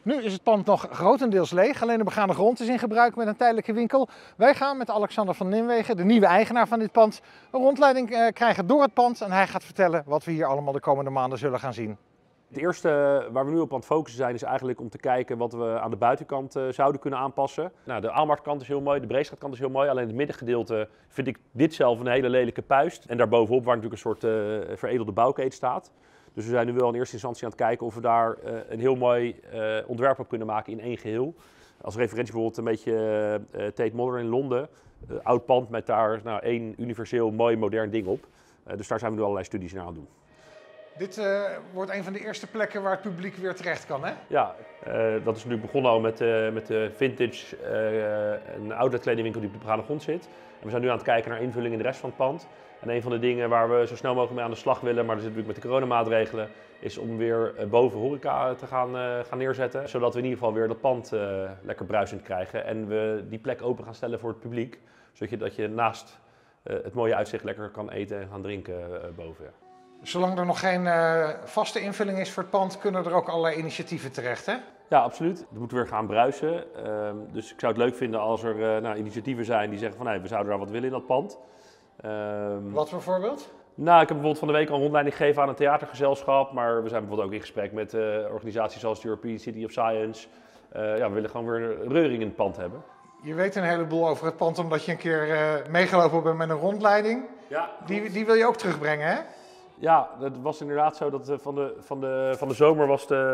Nu is het pand nog grotendeels leeg, alleen de begane grond is in gebruik met een tijdelijke winkel. Wij gaan met Alexander van Nimwegen, de nieuwe eigenaar van dit pand, een rondleiding krijgen door het pand. En hij gaat vertellen wat we hier allemaal de komende maanden zullen gaan zien. Het eerste waar we nu op aan het focussen zijn is eigenlijk om te kijken wat we aan de buitenkant zouden kunnen aanpassen. Nou, de Aalmarktkant is heel mooi, de Breestraatkant is heel mooi. Alleen het middengedeelte vind ik dit zelf een hele lelijke puist. En daarbovenop waar natuurlijk een soort veredelde bouwkeet staat. Dus we zijn nu wel in eerste instantie aan het kijken of we daar een heel mooi ontwerp op kunnen maken in één geheel. Als referentie bijvoorbeeld een beetje Tate Modern in Londen. Oud pand met daar één universeel mooi modern ding op. Dus daar zijn we nu allerlei studies naar aan het doen. Dit wordt een van de eerste plekken waar het publiek weer terecht kan, hè? Ja, dat is nu begonnen al met de vintage, een outlet kledingwinkel die op de begane grond zit. En we zijn nu aan het kijken naar invulling in de rest van het pand. En een van de dingen waar we zo snel mogelijk mee aan de slag willen, maar dat zit natuurlijk met de coronamaatregelen, is om weer boven horeca te gaan neerzetten. Zodat we in ieder geval weer dat pand lekker bruisend krijgen en we die plek open gaan stellen voor het publiek. Zodat je naast het mooie uitzicht lekker kan eten en gaan drinken boven. Ja. Zolang er nog geen vaste invulling is voor het pand, kunnen er ook allerlei initiatieven terecht, hè? Ja, absoluut. We moeten weer gaan bruisen. Dus ik zou het leuk vinden als er initiatieven zijn die zeggen van hey, we zouden daar wat willen in dat pand. Wat bijvoorbeeld? Nou, ik heb bijvoorbeeld van de week al een rondleiding gegeven aan een theatergezelschap, maar we zijn bijvoorbeeld ook in gesprek met organisaties zoals de European City of Science. We willen gewoon weer een reuring in het pand hebben. Je weet een heleboel over het pand omdat je een keer meegelopen bent met een rondleiding. Ja. Die wil je ook terugbrengen, hè? Ja, het was inderdaad zo dat van de zomer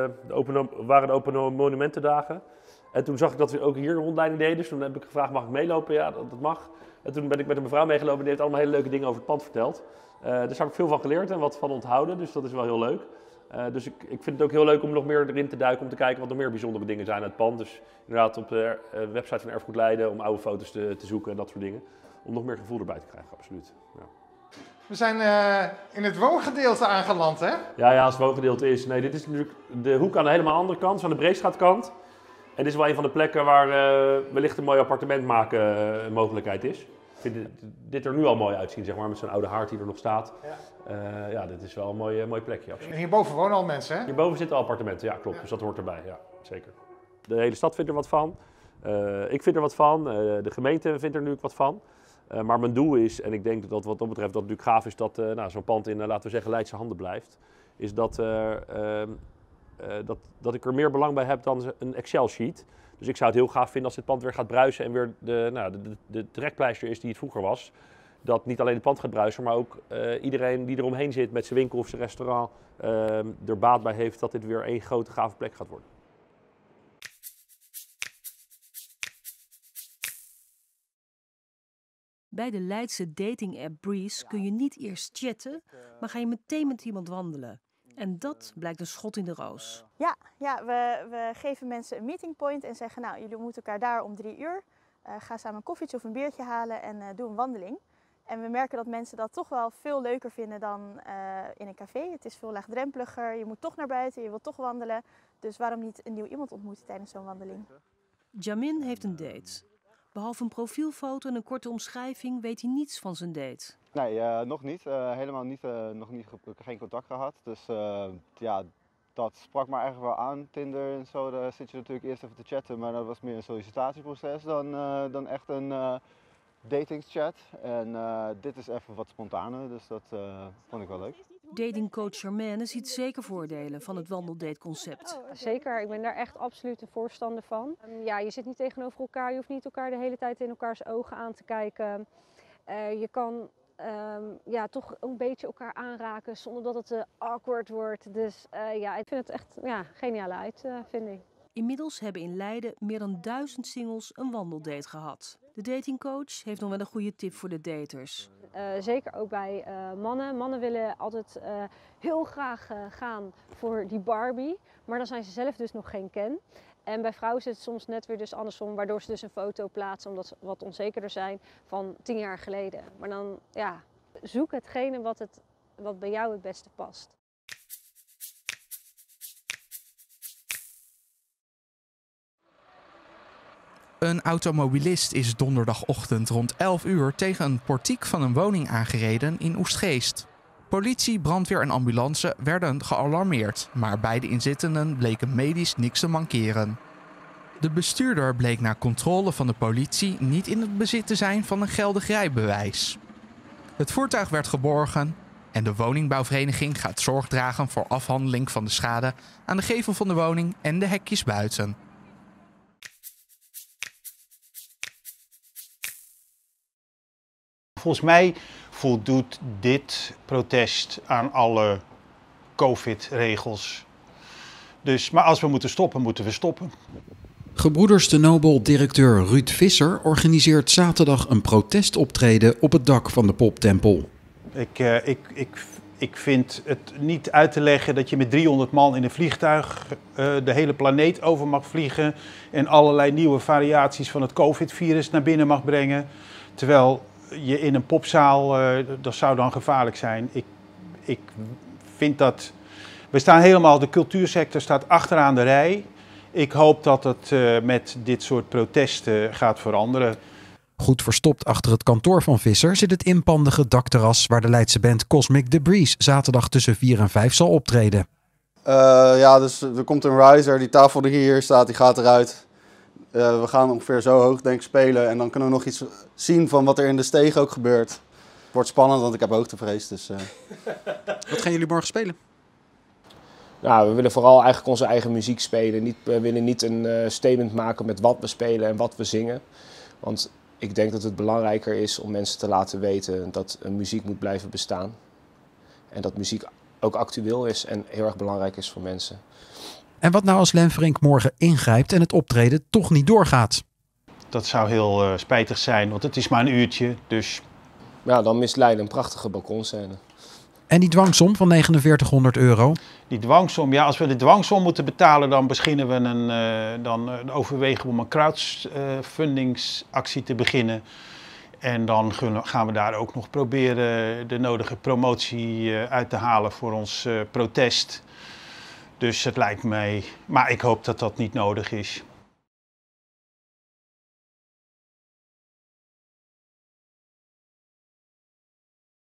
waren de Open Monumentendagen. En toen zag ik dat we ook hier een rondleiding deden. Dus toen heb ik gevraagd, mag ik meelopen? Ja, dat mag. En toen ben ik met een mevrouw meegelopen en die heeft allemaal hele leuke dingen over het pand verteld. Daar heb ik veel van geleerd en wat van onthouden, dus dat is wel heel leuk. Dus ik vind het ook heel leuk om nog meer erin te duiken, om te kijken wat er meer bijzondere dingen zijn uit het pand. Dus inderdaad op de website van Erfgoed Leiden om oude foto's te zoeken en dat soort dingen. Om nog meer gevoel erbij te krijgen, absoluut. Ja. We zijn in het woongedeelte aangeland, hè? Ja, als het woongedeelte is. Nee, dit is natuurlijk de hoek aan de helemaal andere kant, aan de Breestraatkant. En dit is wel een van de plekken waar wellicht een mooi appartement maken een mogelijkheid is. Ik vind dit er nu al mooi uitzien, zeg maar, met zo'n oude haard die er nog staat. Ja, dit is wel een mooi plekje, absoluut. En hierboven wonen al mensen, hè? Hierboven zitten al appartementen, ja klopt. Ja. Dus dat hoort erbij, ja, zeker. De hele stad vindt er wat van. Ik vind er wat van. De gemeente vindt er nu wat van. Maar mijn doel is, en ik denk dat wat dat betreft dat het natuurlijk gaaf is dat zo'n pand in, laten we zeggen, Leidse handen blijft. Is dat ik er meer belang bij heb dan een Excel-sheet. Dus ik zou het heel gaaf vinden als dit pand weer gaat bruisen en weer de trekpleister is die het vroeger was. Dat niet alleen het pand gaat bruisen, maar ook iedereen die eromheen zit met zijn winkel of zijn restaurant er baat bij heeft dat dit weer één grote gave plek gaat worden. Bij de Leidse dating-app Breeze kun je niet eerst chatten, maar ga je meteen met iemand wandelen. En dat blijkt een schot in de roos. Ja, we geven mensen een meeting point en zeggen, nou, jullie moeten elkaar daar om 3 uur. Ga samen een koffietje of een biertje halen en doe een wandeling. En we merken dat mensen dat toch wel veel leuker vinden dan in een café. Het is veel laagdrempeliger, je moet toch naar buiten, je wilt toch wandelen. Dus waarom niet een nieuw iemand ontmoeten tijdens zo'n wandeling? Jamin heeft een date. Behalve een profielfoto en een korte omschrijving weet hij niets van zijn date. Nee, nog niet. Helemaal niet. Geen contact gehad. Dus ja, dat sprak me eigenlijk wel aan. Tinder en zo, daar zit je natuurlijk eerst even te chatten. Maar dat was meer een sollicitatieproces dan echt een datingchat. En dit is even wat spontaner, dus dat vond ik wel leuk. Datingcoach Charmaine ziet zeker voordelen van het wandeldateconcept. Zeker, ik ben daar echt absoluut een voorstander van. Ja, je zit niet tegenover elkaar, je hoeft niet elkaar de hele tijd in elkaars ogen aan te kijken. Je kan toch een beetje elkaar aanraken zonder dat het awkward wordt. Dus ik vind het echt geniale uitvinding. Inmiddels hebben in Leiden meer dan 1000 singles een wandeldate gehad. De datingcoach heeft nog wel een goede tip voor de daters. Zeker ook bij mannen. Mannen willen altijd heel graag gaan voor die Barbie, maar dan zijn ze zelf dus nog geen Ken. En bij vrouwen zit het soms net weer dus andersom, waardoor ze dus een foto plaatsen omdat ze wat onzekerder zijn van 10 jaar geleden. Maar dan zoek hetgene wat bij jou het beste past. Een automobilist is donderdagochtend rond 11 uur tegen een portiek van een woning aangereden in Oegstgeest. Politie, brandweer en ambulance werden gealarmeerd, maar bij de inzittenden bleken medisch niks te mankeren. De bestuurder bleek na controle van de politie niet in het bezit te zijn van een geldig rijbewijs. Het voertuig werd geborgen en de woningbouwvereniging gaat zorg dragen voor afhandeling van de schade aan de gevel van de woning en de hekjes buiten. Volgens mij voldoet dit protest aan alle COVID-regels. Maar als we moeten stoppen, moeten we stoppen. Gebroeders de Nobel-directeur Ruud Visser organiseert zaterdag een protestoptreden op het dak van de Poptempel. Ik vind het niet uit te leggen dat je met 300 man in een vliegtuig de hele planeet over mag vliegen en allerlei nieuwe variaties van het COVID-virus naar binnen mag brengen. Terwijl je in een popzaal, dat zou dan gevaarlijk zijn. Ik vind dat... We staan helemaal, de cultuursector staat achteraan de rij. Ik hoop dat het met dit soort protesten gaat veranderen. Goed verstopt achter het kantoor van Visser zit het inpandige dakterras waar de Leidse band Cosmic Debris zaterdag tussen 4 en 5 zal optreden. Dus er komt een riser, die tafel die hier staat, die gaat eruit. We gaan ongeveer zo hoog denk ik spelen en dan kunnen we nog iets zien van wat er in de steeg ook gebeurt. Het wordt spannend, want ik heb hoogtevrees. Dus, Wat gaan jullie morgen spelen? Nou, we willen vooral eigenlijk onze eigen muziek spelen. We willen niet een statement maken met wat we spelen en wat we zingen. Want ik denk dat het belangrijker is om mensen te laten weten dat muziek moet blijven bestaan. En dat muziek ook actueel is en heel erg belangrijk is voor mensen. En wat nou als Lemfrink morgen ingrijpt en het optreden toch niet doorgaat? Dat zou heel spijtig zijn, want het is maar een uurtje. Dus... Ja, dan mist Leiden een prachtige balkonscène. En die dwangsom van €4900? Die dwangsom, ja, als we de dwangsom moeten betalen, dan dan overwegen we om een crowdfundingsactie te beginnen. En dan gaan we daar ook nog proberen de nodige promotie uit te halen voor ons protest. Dus het lijkt mij, maar ik hoop dat dat niet nodig is.